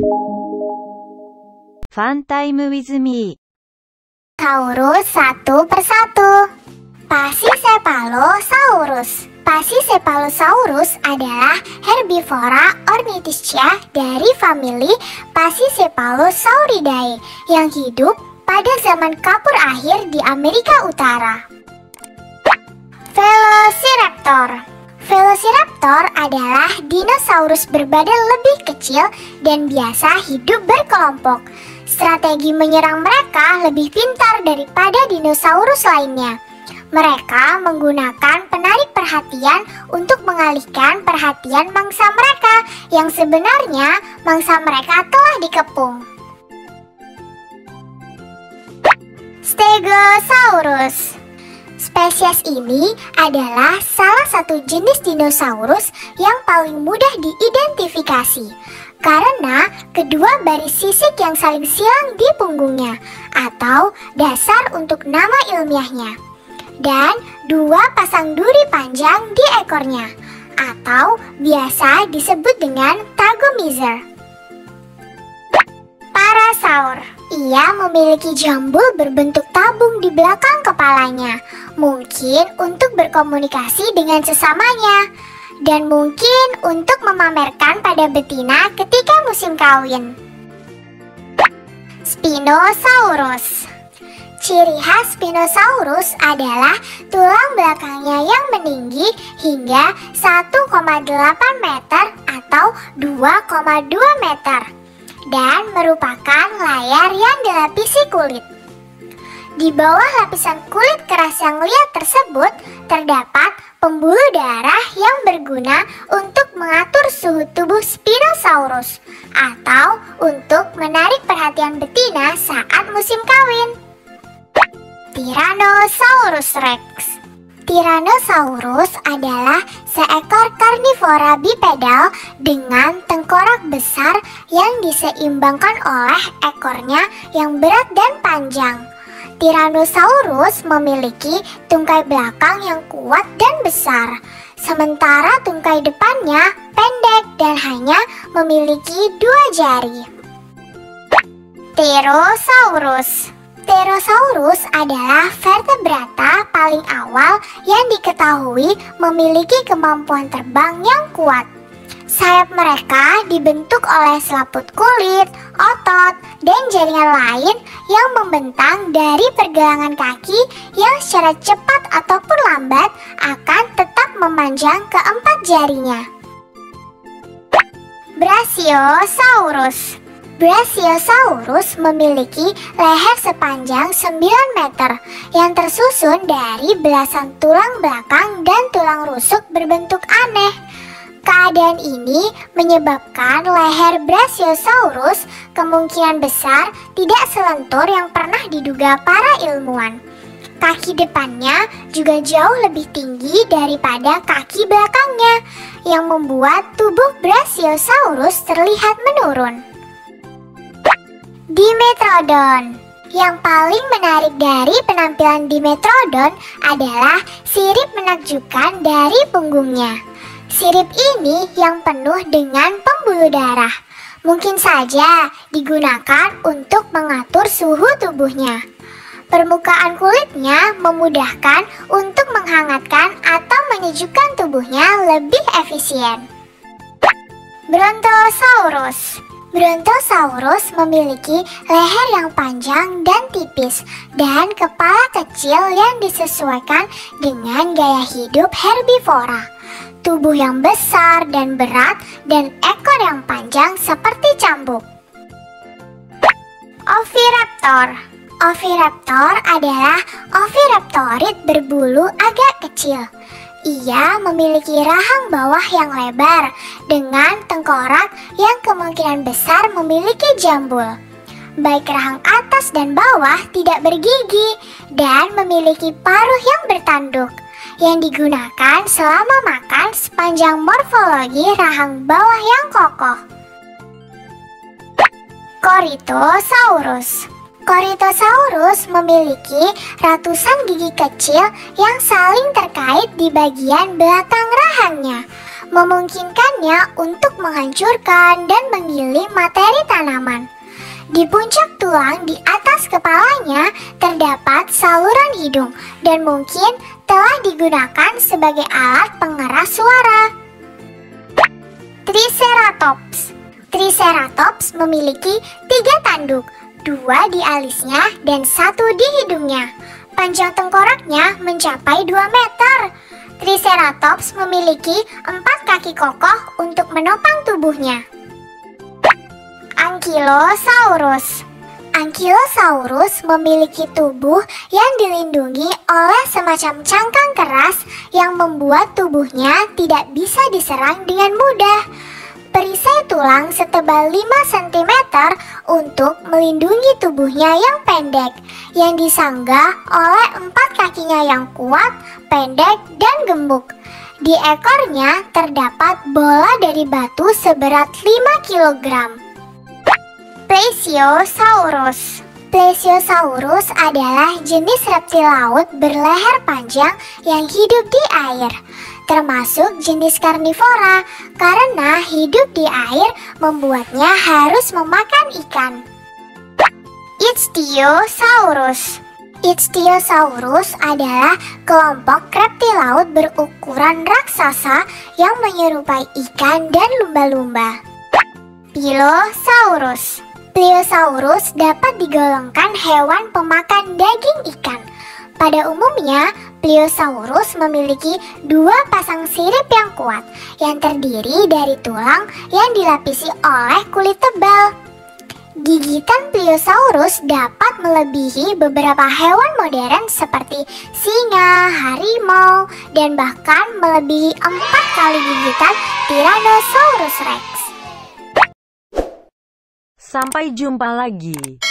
Fun time with me. Saurus satu persatu. Pachycephalosaurus. Pachycephalosaurus adalah herbivora ornithischia dari famili Pachycephalosauridae yang hidup pada zaman Kapur akhir di Amerika Utara. Velociraptor. Velociraptor adalah dinosaurus berbadan lebih kecil dan biasa hidup berkelompok. Strategi menyerang mereka lebih pintar daripada dinosaurus lainnya. Mereka menggunakan penarik perhatian untuk mengalihkan perhatian mangsa mereka yang sebenarnya mangsa mereka telah dikepung. Stegosaurus. Spesies ini adalah salah satu jenis dinosaurus yang paling mudah diidentifikasi karena kedua baris sisik yang saling silang di punggungnya atau dasar untuk nama ilmiahnya, dan dua pasang duri panjang di ekornya atau biasa disebut dengan tagomizer. Parasaur. Ia memiliki jambul berbentuk tabung di belakang kepalanya, mungkin untuk berkomunikasi dengan sesamanya, dan mungkin untuk memamerkan pada betina ketika musim kawin. Spinosaurus. Ciri khas Spinosaurus adalah tulang belakangnya yang meninggi hingga 1,8 meter atau 2,2 meter. Dan merupakan layar yang dilapisi kulit. Di bawah lapisan kulit keras yang liat tersebut terdapat pembuluh darah yang berguna untuk mengatur suhu tubuh Spinosaurus atau untuk menarik perhatian betina saat musim kawin. Tyrannosaurus Rex. Tyrannosaurus adalah seekor karnivora bipedal dengan tengkorak besar yang diseimbangkan oleh ekornya yang berat dan panjang. Tyrannosaurus memiliki tungkai belakang yang kuat dan besar, sementara tungkai depannya pendek dan hanya memiliki 2 jari. Pterosaurus. Pterosaurus adalah vertebrata paling awal yang diketahui memiliki kemampuan terbang yang kuat. Sayap mereka dibentuk oleh selaput kulit, otot, dan jaringan lain yang membentang dari pergelangan kaki yang secara cepat ataupun lambat akan tetap memanjang ke 4 jarinya. Brachiosaurus. Brachiosaurus memiliki leher sepanjang 9 meter yang tersusun dari belasan tulang belakang dan tulang rusuk berbentuk aneh. Keadaan ini menyebabkan leher Brachiosaurus kemungkinan besar tidak selentur yang pernah diduga para ilmuwan. Kaki depannya juga jauh lebih tinggi daripada kaki belakangnya, yang membuat tubuh Brachiosaurus terlihat menurun. Dimetrodon. Yang paling menarik dari penampilan Dimetrodon adalah sirip menakjubkan dari punggungnya. Sirip ini yang penuh dengan pembuluh darah, mungkin saja digunakan untuk mengatur suhu tubuhnya. Permukaan kulitnya memudahkan untuk menghangatkan atau menyejukkan tubuhnya lebih efisien. Brontosaurus. Brontosaurus memiliki leher yang panjang dan tipis dan kepala kecil yang disesuaikan dengan gaya hidup herbivora. Tubuh yang besar dan berat dan ekor yang panjang seperti cambuk. Oviraptor. Oviraptor adalah oviraptorid berbulu agak kecil. Ia memiliki rahang bawah yang lebar dengan tengkorak yang kemungkinan besar memiliki jambul. Baik rahang atas dan bawah tidak bergigi dan memiliki paruh yang bertanduk yang digunakan selama makan sepanjang morfologi rahang bawah yang kokoh. Corythosaurus. Corythosaurus memiliki ratusan gigi kecil yang saling terkait di bagian belakang rahangnya, memungkinkannya untuk menghancurkan dan menggiling materi tanaman. Di puncak tulang di atas kepalanya terdapat saluran hidung dan mungkin telah digunakan sebagai alat pengeras suara. Triceratops. Triceratops memiliki 3 tanduk, 2 di alisnya dan 1 di hidungnya. Panjang tengkoraknya mencapai 2 meter. Triceratops memiliki 4 kaki kokoh untuk menopang tubuhnya. Ankylosaurus. Ankylosaurus memiliki tubuh yang dilindungi oleh semacam cangkang keras yang membuat tubuhnya tidak bisa diserang dengan mudah. Perisai tulang setebal 5 cm untuk melindungi tubuhnya yang pendek, yang disanggah oleh 4 kakinya yang kuat, pendek, dan gemuk. Di ekornya terdapat bola dari batu seberat 5 kg. Plesiosaurus. Plesiosaurus adalah jenis reptil laut berleher panjang yang hidup di air, termasuk jenis karnivora karena hidup di air membuatnya harus memakan ikan. Ichthyosaurus. Ichthyosaurus adalah kelompok reptil laut berukuran raksasa yang menyerupai ikan dan lumba-lumba. Pliosaurus. Pliosaurus dapat digolongkan hewan pemakan daging ikan. Pada umumnya, Pliosaurus memiliki 2 pasang sirip yang kuat yang terdiri dari tulang yang dilapisi oleh kulit tebal. Gigitan Pliosaurus dapat melebihi beberapa hewan modern seperti singa, harimau, dan bahkan melebihi 4 kali gigitan Tyrannosaurus Rex. Sampai jumpa lagi.